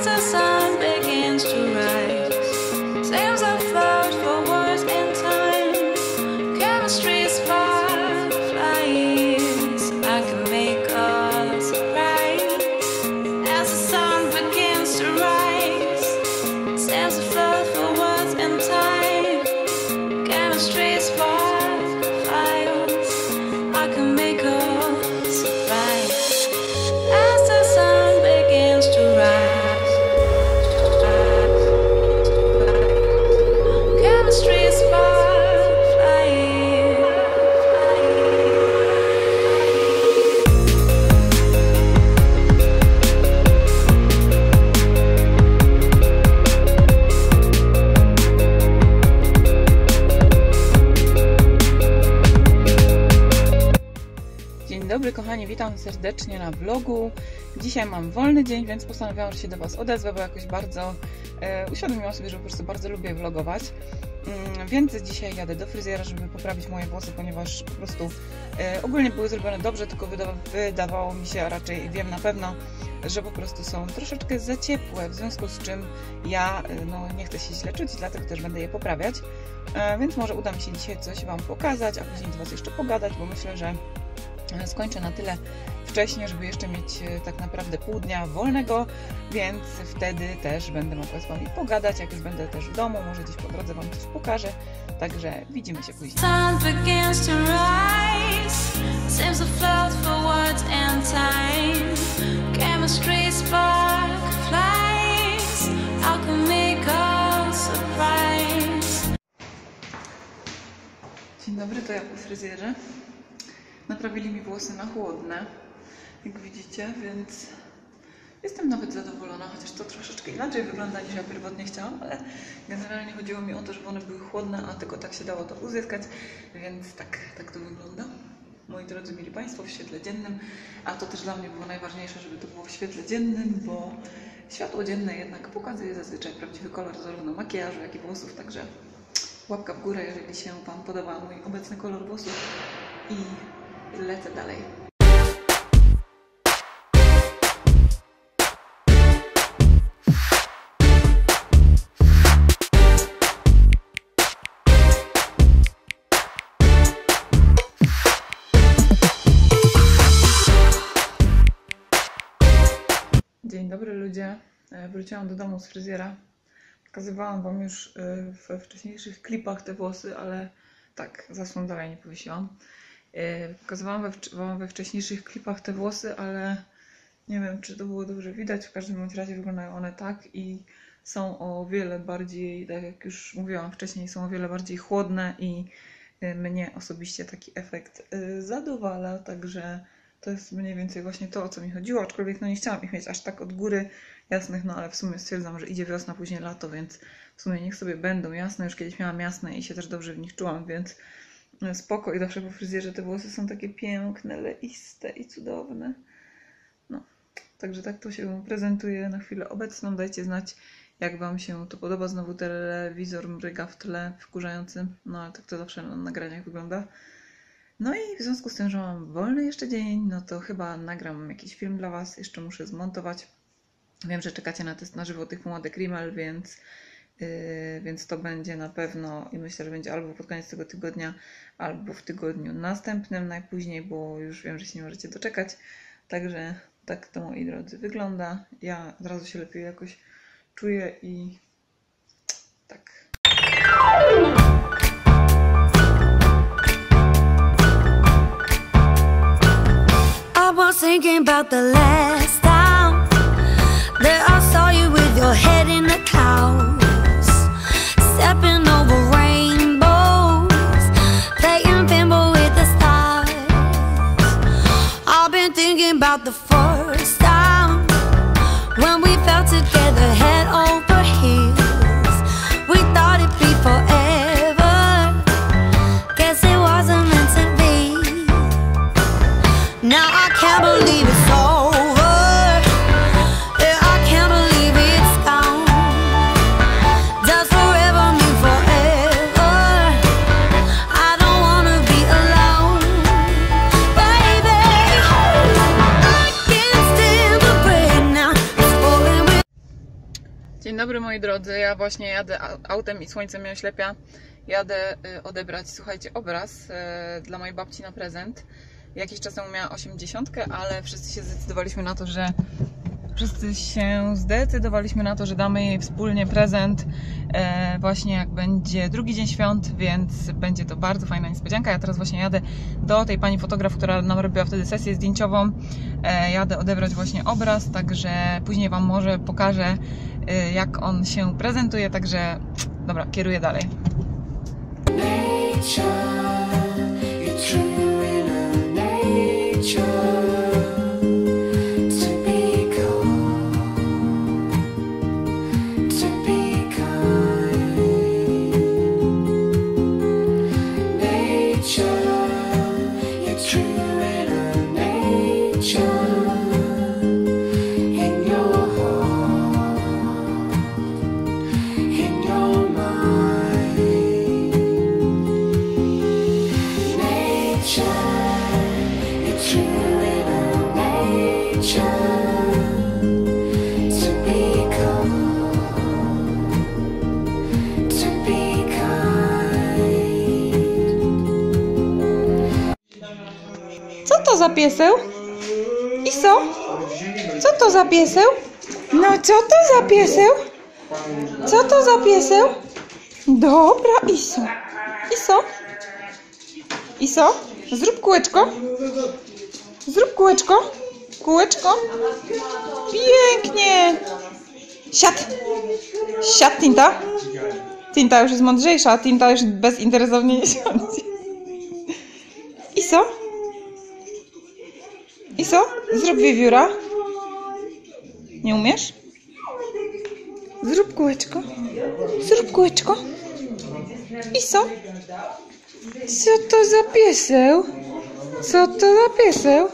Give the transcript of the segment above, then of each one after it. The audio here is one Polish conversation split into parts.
the sun begins to rise, sails are furled for words and time. Chemistry spark flies, I can make a surprise. As the sun begins to rise, sails are furled for words and time. Chemistry spark flies, I can make a surprise. As the sun begins to rise, chemistry spark flying. Dzień dobry kochani, witam serdecznie na vlogu. Dzisiaj mam wolny dzień, więc postanowiłam, że się do Was odezwę, bo jakoś bardzo uświadomiłam sobie, że po prostu bardzo lubię vlogować. Więc dzisiaj jadę do fryzjera, żeby poprawić moje włosy, ponieważ po prostu ogólnie były zrobione dobrze, tylko wydawało mi się, a raczej wiem na pewno, że po prostu są troszeczkę za ciepłe, w związku z czym ja nie chcę się źle czuć, dlatego też będę je poprawiać. Więc może uda mi się dzisiaj coś Wam pokazać, a później do Was jeszcze pogadać, bo myślę, że skończę na tyle wcześnie, żeby jeszcze mieć tak naprawdę pół dnia wolnego, więc wtedy też będę mogła z Wami pogadać, jak już będę też w domu, może gdzieś po drodze Wam coś pokażę, także widzimy się później. Sun begins to rise, seems to float for words and time. Chemistry spark flies, I can make a surprise. Dzień dobry, to ja po fryzjerze. Naprawili mi włosy na chłodne, jak widzicie, więc jestem nawet zadowolona, chociaż to troszeczkę inaczej wygląda niż ja pierwotnie chciałam, ale generalnie chodziło mi o to, żeby one były chłodne, a tylko tak się dało to uzyskać, więc tak to wygląda. Moi drodzy, mili Państwo, w świetle dziennym, a to też dla mnie było najważniejsze, żeby to było w świetle dziennym, bo światło dzienne jednak pokazuje zazwyczaj prawdziwy kolor zarówno makijażu, jak i włosów, także łapka w górę, jeżeli się Wam podoba mój obecny kolor włosów i lecę dalej. Dzień dobry ludzie, wróciłam do domu z fryzjera. Pokazywałam Wam już we wcześniejszych klipach te włosy, ale tak, zasłon dalej nie powiesiłam. Pokazywałam Wam we wcześniejszych klipach te włosy, ale nie wiem, czy to było dobrze widać. W każdym bądź razie wyglądają one tak i są o wiele bardziej, tak jak już mówiłam wcześniej, są o wiele bardziej chłodne i mnie osobiście taki efekt zadowala, także to jest mniej więcej właśnie to, o co mi chodziło, aczkolwiek nie chciałam ich mieć aż tak od góry jasnych, ale w sumie stwierdzam, że idzie wiosna, później lato, więc w sumie niech sobie będą jasne. Już kiedyś miałam jasne i się też dobrze w nich czułam, więc spoko. I zawsze po fryzjerze te włosy są takie piękne, leiste i cudowne. Także tak to się prezentuje na chwilę obecną. Dajcie znać, jak Wam się to podoba. Znowu telewizor mryga w tle, wkurzający, ale tak to zawsze na nagraniach wygląda. No i w związku z tym, że mam wolny jeszcze dzień, to chyba nagram jakiś film dla Was. Jeszcze muszę zmontować. Wiem, że czekacie na test na żywo tych pomadek Rimmel, więc to będzie na pewno i myślę, że będzie albo pod koniec tego tygodnia, albo w tygodniu następnym najpóźniej, bo już wiem, że się nie możecie doczekać. Także tak to, moi drodzy, wygląda. Ja od razu się lepiej jakoś czuję i tak. I was thinking about the last time that I saw you with your head in the clouds, stepping over rainbows, playing pinball with the stars. I've been thinking about the first time when we fell together head over heels. We thought it'd be forever, guess it wasn't meant to be. Now I can't believe it's over. Yeah, I can't believe it's gone. Does forever mean forever? I don't wanna be alone, baby. I can't stand the break now. It's falling with Dzień dobry moi drodzy, ja właśnie jadę autem i słońce mnie oślepia. Jadę odebrać, słuchajcie, obraz dla mojej babci na prezent. Jakiś czas temu miała 80, ale wszyscy się zdecydowaliśmy na to, że damy jej wspólnie prezent właśnie jak będzie drugi dzień świąt, więc będzie to bardzo fajna niespodzianka. Ja teraz właśnie jadę do tej pani fotograf, która nam robiła wtedy sesję zdjęciową. Jadę odebrać właśnie obraz, także później Wam może pokażę, jak on się prezentuje, także dobra, kieruję dalej. Co to za pieseł? Iso? Co to za pieseł? No co to za pieseł? Co to za pieseł? Dobra, Iso. Iso? Iso? Zrób kółeczko. Zrób kółeczko. Kółeczko. Pięknie. Siad. Siad, Tinta. Tinta już jest mądrzejsza, Tinta już bezinteresownie nie siądzie. Iso? Iso? Zrób wiewióra. Nie umiesz? Zrób kółeczko. Zrób kółeczko. Iso? Co to za pieseł? Co to za pieseł?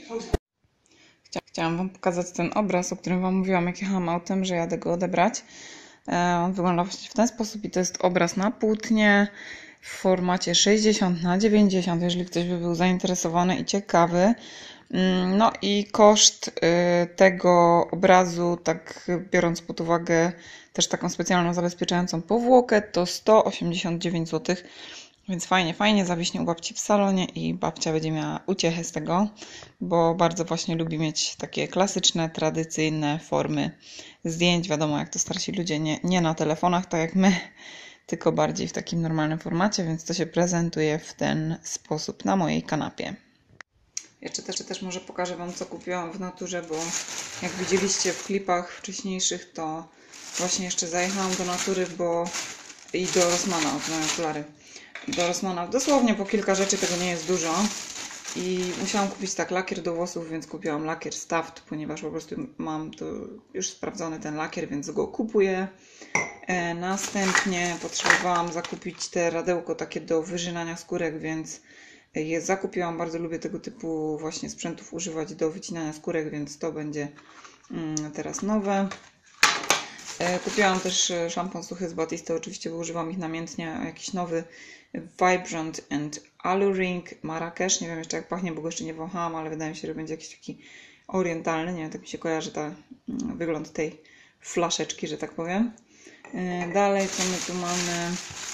Chciałam Wam pokazać ten obraz, o którym Wam mówiłam, jak jechałam autem, że jadę go odebrać. On wygląda właśnie w ten sposób i to jest obraz na płótnie w formacie 60×90, jeżeli ktoś by był zainteresowany i ciekawy. No i koszt tego obrazu, tak biorąc pod uwagę też taką specjalną zabezpieczającą powłokę, to 189 zł. Więc fajnie zawiśnie u babci w salonie i babcia będzie miała uciechę z tego, bo bardzo właśnie lubi mieć takie klasyczne, tradycyjne formy zdjęć. Wiadomo, jak to starsi ludzie, nie na telefonach, tak jak my, tylko bardziej w takim normalnym formacie, więc to się prezentuje w ten sposób na mojej kanapie. Jeszcze też może pokażę Wam, co kupiłam w naturze, bo jak widzieliście w klipach wcześniejszych, to właśnie jeszcze zajechałam do natury, i do Rossmana, od moje okulary. Do Rossmana dosłownie po kilka rzeczy, tego nie jest dużo. I musiałam kupić tak lakier do włosów, więc kupiłam lakier Stuffed, ponieważ po prostu mam tu już sprawdzony ten lakier, więc go kupuję. Następnie potrzebowałam zakupić te radełko takie do wyrzynania skórek, więc je zakupiłam. Bardzo lubię tego typu właśnie sprzętów używać do wycinania skórek, więc to będzie teraz nowe. Kupiłam też szampon suchy z Batiste, oczywiście, bo używam ich namiętnie. Jakiś nowy Vibrant and Alluring Marrakesz. Nie wiem jeszcze jak pachnie, bo go jeszcze nie wąchałam, ale wydaje mi się, że będzie jakiś taki orientalny. Nie wiem, tak mi się kojarzy wygląd tej flaszeczki, że tak powiem. Dalej, co my tu mamy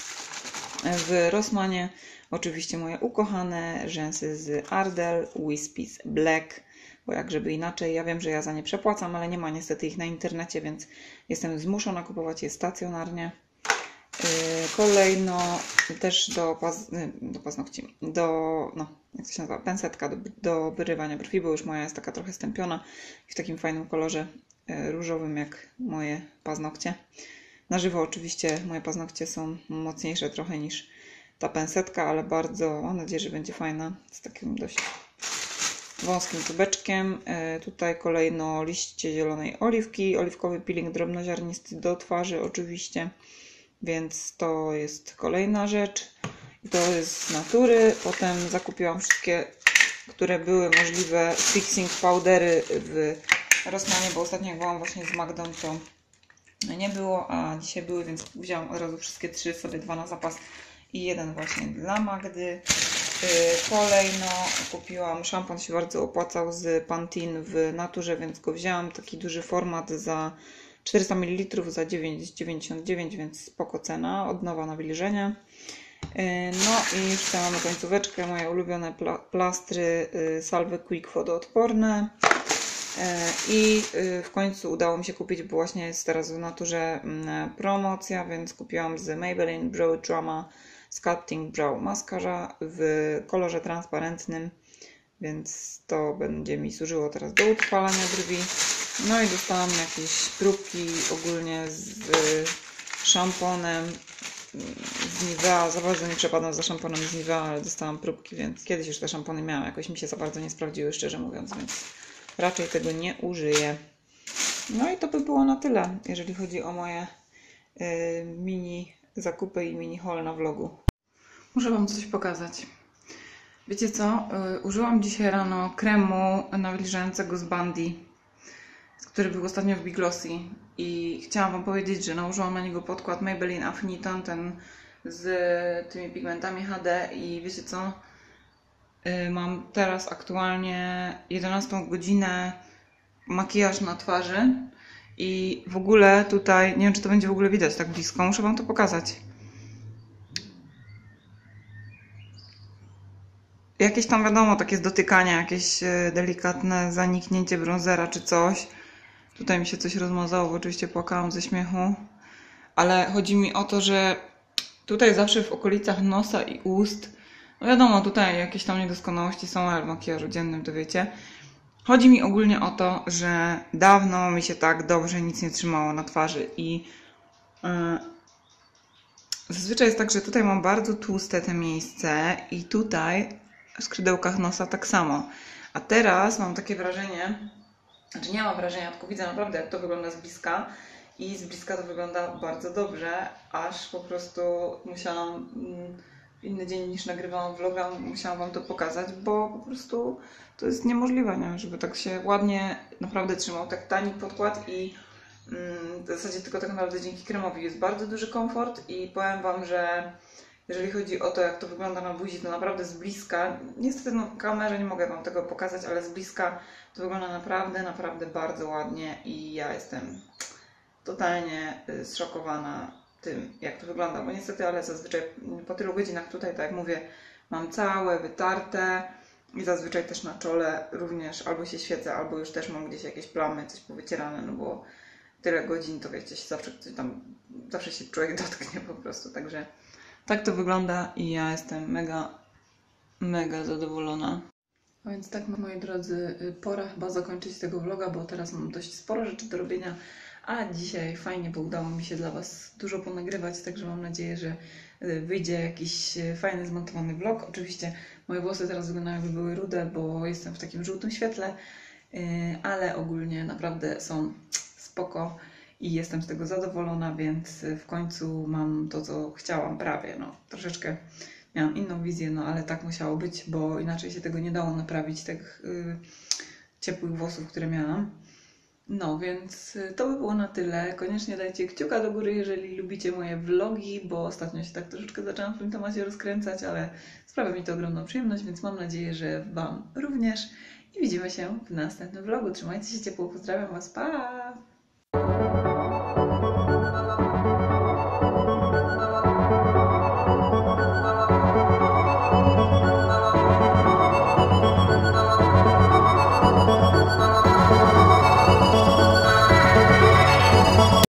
w Rossmanie? Oczywiście moje ukochane rzęsy z Ardell Wispies Black, bo jak żeby inaczej. Ja wiem, że ja za nie przepłacam, ale nie ma niestety ich na internecie, więc jestem zmuszona kupować je stacjonarnie. Kolejno też do paznokci, jak to się nazywa, pensetka do wyrywania brwi, bo już moja jest taka trochę stępiona i w takim fajnym kolorze różowym jak moje paznokcie. Na żywo oczywiście moje paznokcie są mocniejsze trochę niż ta pensetka, ale bardzo mam nadzieję, że będzie fajna, z takim dość wąskim tubeczkiem. Tutaj kolejno liście zielonej oliwki, oliwkowy peeling drobnoziarnisty do twarzy oczywiście, więc to jest kolejna rzecz. I to jest z natury. Potem zakupiłam wszystkie, które były możliwe, fixing powdery w Rossmanie, bo ostatnio jak byłam właśnie z Magdą, to nie było, a dzisiaj były, więc wzięłam od razu wszystkie trzy, sobie 2 na zapas i 1 właśnie dla Magdy. Kolejno kupiłam, szampon się bardzo opłacał z Pantene w naturze, więc go wzięłam. Taki duży format za 400 ml za 9,99, więc spoko cena, od nowa nawilżenie. No i już tutaj mamy końcóweczkę, moje ulubione plastry Salve Quick wodoodporne. I w końcu udało mi się kupić, bo właśnie jest teraz w naturze promocja, więc kupiłam z Maybelline Brow Drama Sculpting Brow Mascara w kolorze transparentnym, więc to będzie mi służyło teraz do utrwalania brwi. No i dostałam jakieś próbki ogólnie z szamponem z Nivea. Za bardzo nie przepadam za szamponem z Nivea, ale dostałam próbki, więc kiedyś już te szampony miałam. Jakoś mi się za bardzo nie sprawdziły, szczerze mówiąc, więc raczej tego nie użyję. No i to by było na tyle, jeżeli chodzi o moje mini zakupy i mini haul na vlogu. Muszę Wam coś pokazać. Wiecie co? Użyłam dzisiaj rano kremu nawilżającego z Bundy, który był ostatnio w Big Glossy, i chciałam Wam powiedzieć, że nałożyłam na niego podkład Maybelline Affinity, ten z tymi pigmentami HD, i wiecie co? Mam teraz aktualnie 11 godzinę makijaż na twarzy i w ogóle tutaj, nie wiem, czy to będzie w ogóle widać tak blisko, muszę Wam to pokazać. Jakieś tam, wiadomo, takie z dotykania, jakieś delikatne zaniknięcie bronzera czy coś. Tutaj mi się coś rozmazało, bo oczywiście płakałam ze śmiechu. Ale chodzi mi o to, że tutaj zawsze w okolicach nosa i ust, no wiadomo, tutaj jakieś tam niedoskonałości są, ale w makijażu dziennym to wiecie. Chodzi mi ogólnie o to, że dawno mi się tak dobrze nic nie trzymało na twarzy i zazwyczaj jest tak, że tutaj mam bardzo tłuste te miejsce i tutaj w skrzydełkach nosa tak samo. A teraz mam takie wrażenie, znaczy nie mam wrażenia, tylko widzę naprawdę, jak to wygląda z bliska. I z bliska to wygląda bardzo dobrze, aż po prostu musiałam w inny dzień niż nagrywałam vloga, musiałam Wam to pokazać, bo po prostu to jest niemożliwe, nie? Żeby tak się ładnie naprawdę trzymał. Tak tani podkład i w zasadzie tylko tak naprawdę dzięki kremowi jest bardzo duży komfort i powiem Wam, że jeżeli chodzi o to, jak to wygląda na buzi, to naprawdę z bliska, niestety na kamerze nie mogę Wam tego pokazać, ale z bliska to wygląda naprawdę bardzo ładnie i ja jestem totalnie zszokowana tym, jak to wygląda, bo niestety, ale zazwyczaj po tylu godzinach tutaj, tak jak mówię, mam całe wytarte i zazwyczaj też na czole również albo się świecę, albo już też mam gdzieś jakieś plamy, coś powycierane, no bo tyle godzin, to wiecie, zawsze się człowiek dotknie po prostu, także tak to wygląda i ja jestem mega zadowolona. A więc tak, moi drodzy, pora chyba zakończyć tego vloga, bo teraz mam dość sporo rzeczy do robienia, a dzisiaj fajnie, bo udało mi się dla Was dużo ponagrywać, także mam nadzieję, że wyjdzie jakiś fajny, zmontowany vlog. Oczywiście moje włosy teraz wyglądają, jakby były rude, bo jestem w takim żółtym świetle, ale ogólnie naprawdę są spoko i jestem z tego zadowolona, więc w końcu mam to, co chciałam prawie. No, troszeczkę miałam inną wizję, no ale tak musiało być, bo inaczej się tego nie dało naprawić, tych ciepłych włosów, które miałam. No, więc to by było na tyle. Koniecznie dajcie kciuka do góry, jeżeli lubicie moje vlogi, bo ostatnio się tak troszeczkę zaczęłam w tym temacie rozkręcać, ale sprawia mi to ogromną przyjemność, więc mam nadzieję, że Wam również. I widzimy się w następnym vlogu. Trzymajcie się ciepło, pozdrawiam Was, pa!